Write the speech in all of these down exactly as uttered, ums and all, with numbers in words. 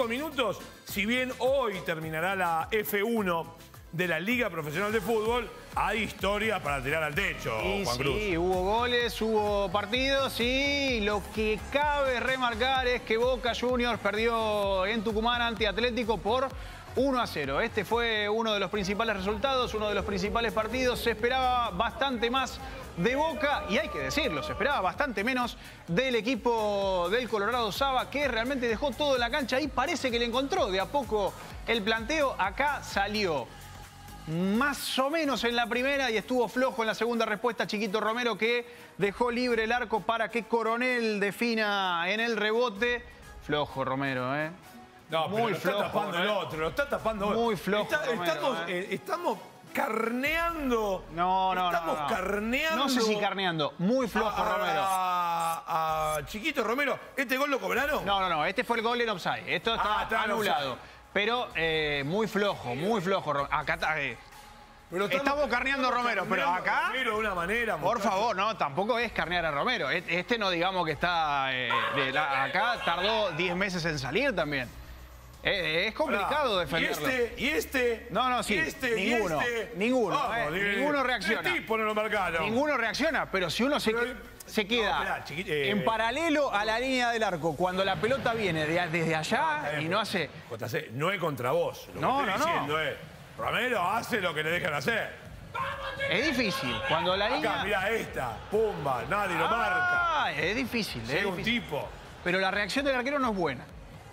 cinco minutos, si bien hoy terminará la F uno de la Liga Profesional de Fútbol, hay historia para tirar al techo, Y Juan Cruz. sí, hubo goles, hubo partidos y lo que cabe remarcar es que Boca Juniors perdió en Tucumán ante Atlético por uno a cero. Este fue uno de los principales resultados, uno de los principales partidos. Se esperaba bastante más de Boca y hay que decirlo, se esperaba bastante menos del equipo del Colorado Saba, que realmente dejó todo en la cancha y parece que le encontró de a poco el planteo. Acá salió más o menos en la primera y estuvo flojo en la segunda respuesta Chiquito Romero, que dejó libre el arco para que Coronel defina en el rebote. Flojo Romero, ¿eh? No, pero muy lo flojo, está tapando el otro, lo está tapando otro. Muy flojo, Está- Romero, estamos, eh. eh, estamos carneando. No, no, estamos no, no. carneando. No sé si carneando, muy flojo a, a- Romero. A, a Chiquito Romero. ¿Este gol lo cobraron? No, no, no, este fue el gol en offside. Esto está Ah, está en anulado. offside. Pero eh, muy flojo, muy flojo. Ro- Acá está. eh, Pero Estamos carneando a Romero, pero carneando a acá- Romero de una manera, Por muchachos. favor, no, tampoco es carnear a Romero. E- Este no digamos que está... eh, de la- acá tardó diez meses en salir también. Eh, es complicado Pará, defenderlo. Y este, y este. No, no, sí, y este, y ninguno, este. ninguno, Vamos, eh, digo, ninguno reacciona. Tres tipos no lo marcaron. Ninguno reacciona, pero si uno se, Pero- que- se queda No, esperá, chiqui- eh, en paralelo a la línea del arco, cuando la pelota viene de- desde allá Está bien, y no pero, hace... J C, no es contra vos. Lo No, que estoy no, no. diciendo es, Romero hace lo que le dejan hacer. Es difícil. Cuando la Acá, línea... mirá esta, pumba, nadie lo marca. Ah, es difícil, es Llega un difícil. tipo. Pero la reacción del arquero no es buena.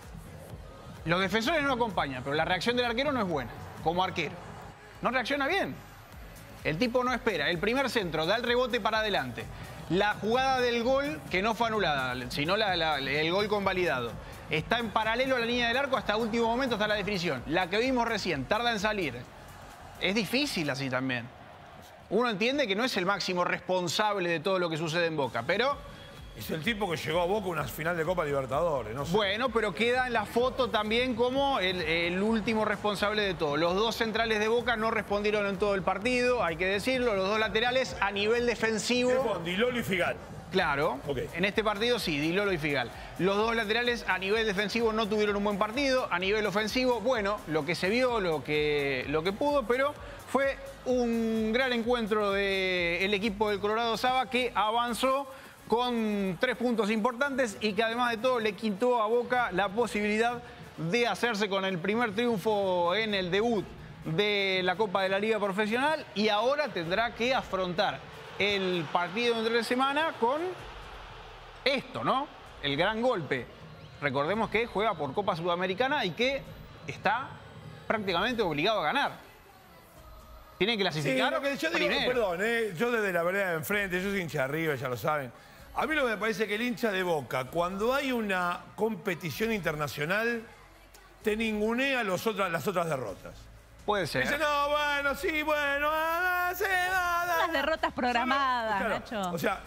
Los defensores no acompañan, pero la reacción del arquero no es buena, como arquero. No reacciona bien. El tipo no espera. El primer centro da el rebote para adelante. La jugada del gol, que no fue anulada, sino la- la- el gol convalidado, está en paralelo a la línea del arco hasta último momento, hasta la definición. La que vimos recién, tarda en salir. Es difícil así también. Uno entiende que no es el máximo responsable de todo lo que sucede en Boca, pero... Es el tipo que llegó a Boca a una final de Copa Libertadores, no sé. Bueno, pero queda en la foto también como el, el último responsable de todo. Los dos centrales de Boca no respondieron en todo el partido, hay que decirlo. Los dos laterales a nivel defensivo... ¿Qué fue? Dilolo y Figal. Claro, Ok. en este partido sí, Dilolo y Figal. Los dos laterales a nivel defensivo no tuvieron un buen partido, a nivel ofensivo, bueno, lo que se vio, lo que, lo que pudo, pero fue un gran encuentro del equipo del Colorado Saba, que avanzó con tres puntos importantes y que además de todo le quitó a Boca la posibilidad de hacerse con el primer triunfo en el debut de la Copa de la Liga Profesional, y ahora tendrá que afrontar el partido entre la semana con esto, ¿no? El gran golpe. Recordemos que juega por Copa Sudamericana y que está prácticamente obligado a ganar. Tiene que Sí, clasificar lo que yo digo, primero. perdón, eh, yo desde la vereda de enfrente, yo soy hincha de arriba, ya lo saben. A mí lo que me parece que el hincha de Boca, cuando hay una competición internacional, te ningunea los otras, las otras derrotas. Puede ser. Dice, no, bueno, sí, bueno, ah, sí, nada. Las derrotas programadas, Claro, Nacho. O sea,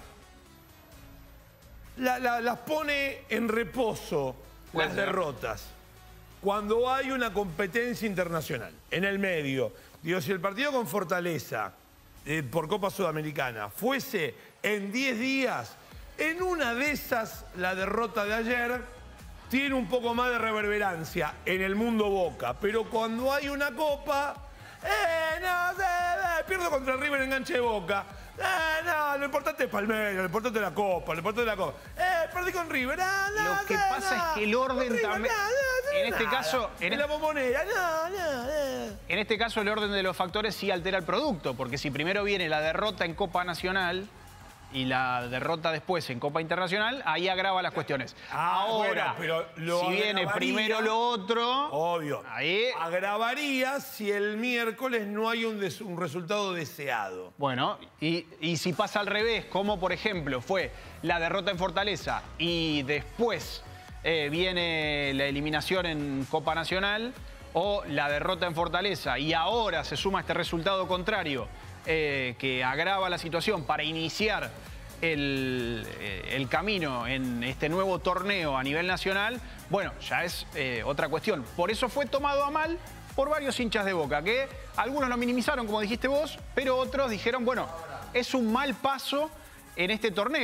la- la- las pone en reposo Puede las ser. derrotas. Cuando hay una competencia internacional, en el medio. Digo, si el partido con Fortaleza, eh, por Copa Sudamericana, fuese en diez días, en una de esas, la derrota de ayer tiene un poco más de reverberancia en el mundo Boca. Pero cuando hay una Copa, eh, no sé, eh, pierdo contra el River en enganche de Boca. Eh, no, lo importante es Palmeiras, lo importante es la Copa, lo importante es la Copa. Eh, perdí con River. Ah, no, Lo que sé, pasa no, es que el orden con River, también- no, no, no, en este nada. caso- en En, es- la Bombonera, no, no, no. En este caso el orden de los factores sí altera el producto, porque si primero viene la derrota en Copa Nacional y la derrota después en Copa Internacional, ahí agrava las cuestiones. Ah, Ahora, bueno, pero lo si viene agravaría- primero lo otro, Obvio. ahí... Agravaría si el miércoles no hay un, des- un resultado deseado. Bueno, y, y si pasa al revés, como por ejemplo fue la derrota en Fortaleza y después eh, viene la eliminación en Copa Nacional, o la derrota en Fortaleza y ahora se suma este resultado contrario eh, que agrava la situación para iniciar el, eh, el camino en este nuevo torneo a nivel nacional, bueno, ya es eh, otra cuestión. Por eso fue tomado a mal por varios hinchas de Boca, que algunos lo minimizaron, como dijiste vos, pero otros dijeron, bueno, es un mal paso en este torneo.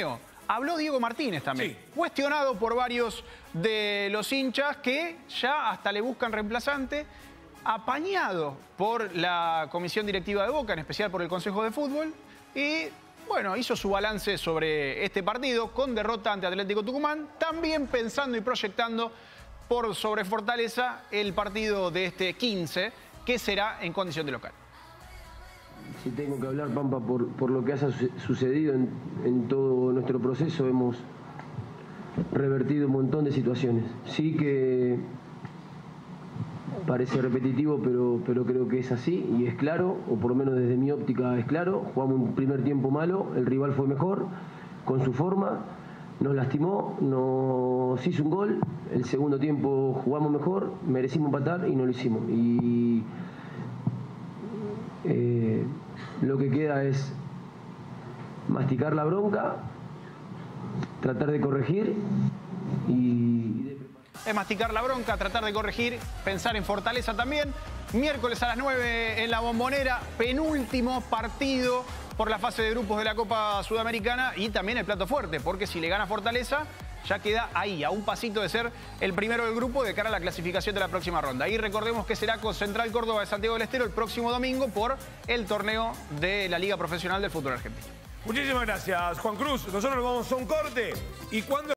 habló Diego Martínez también, sí. cuestionado por varios de los hinchas que ya hasta le buscan reemplazante, apañado por la comisión directiva de Boca, en especial por el Consejo de Fútbol, y bueno, hizo su balance sobre este partido con derrota ante Atlético Tucumán, también pensando y proyectando por sobre Fortaleza el partido de este quince, que será en condición de local. Si tengo que hablar, Pampa, por, por lo que ha sucedido en, en todo nuestro proceso, hemos revertido un montón de situaciones. Sí que parece repetitivo, pero, pero creo que es así y es claro, o por lo menos desde mi óptica es claro. Jugamos un primer tiempo malo, el rival fue mejor, con su forma, nos lastimó, nos hizo un gol, el segundo tiempo jugamos mejor, merecimos empatar y no lo hicimos. Y eh, lo que queda es masticar la bronca, tratar de corregir y... Es masticar la bronca, tratar de corregir, pensar en Fortaleza también. Miércoles a las nueve en la Bombonera, penúltimo partido por la fase de grupos de la Copa Sudamericana y también el plato fuerte, porque si le gana Fortaleza ya queda ahí, a un pasito de ser el primero del grupo de cara a la clasificación de la próxima ronda. Y recordemos que será con Central Córdoba de Santiago del Estero el próximo domingo por el torneo de la Liga Profesional del Fútbol Argentino. Muchísimas gracias, Juan Cruz. Nosotros nos vamos a un corte y cuando